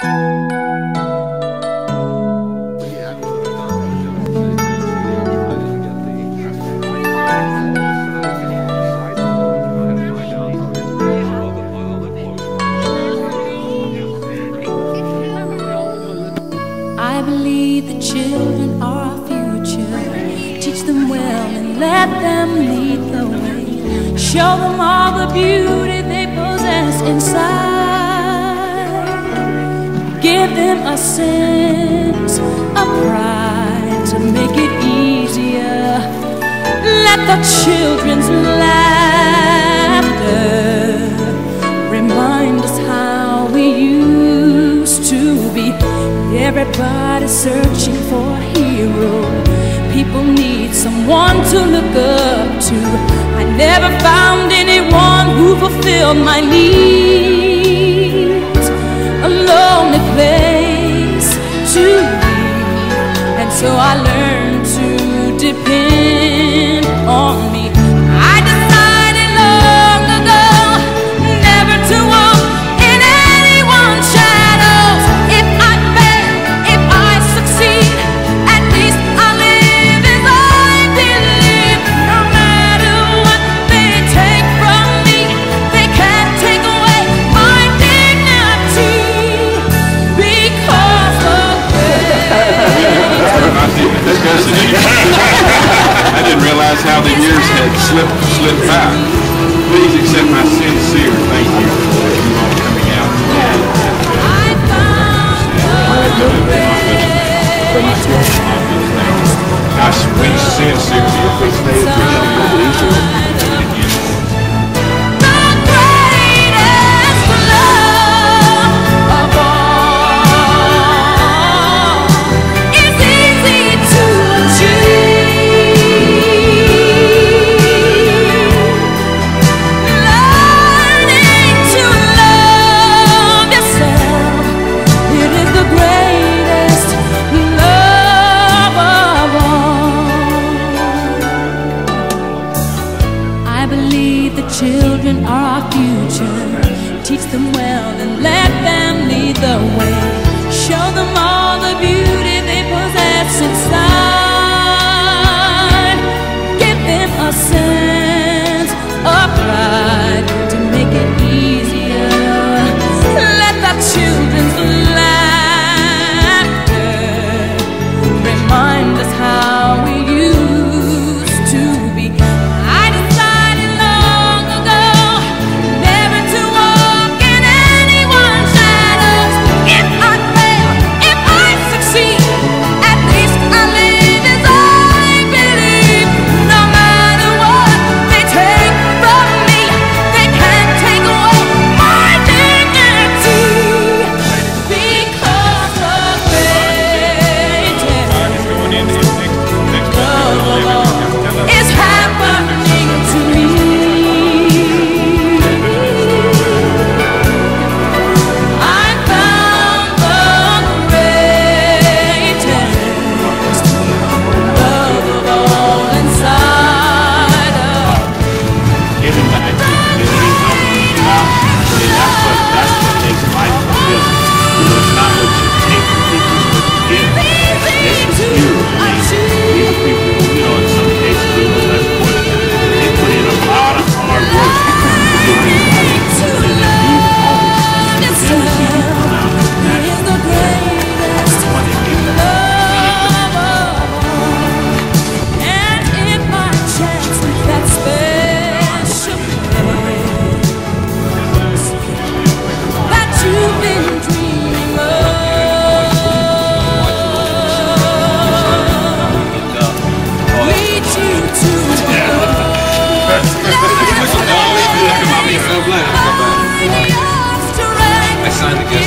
I believe the children are our future. Teach them well and let them lead the way. Show them all the beauty they possess inside. Give them a sense of pride to make it easier. Let the children's laughter remind us how we used to be. Everybody's searching for a hero. People need someone to look up to. I never found anyone who fulfilled my needs. A lonely place to be, and so I learned to depend on me. I decided long ago never to walk in anyone's shadows. If I fail, if I succeed, at least I live as I believe. No matter what they take from me, they can't take away my dignity, because of grace. I didn't realize how the years had slipped by. Please accept my sincere thank you for you all coming out today. We sincerely appreciate children are our future. Teach them well and let them lead the way. Show them all the beauty they possess inside. Give them a sense of pride to make it easier. Let the children's laughter remind us how we used to be. I signed the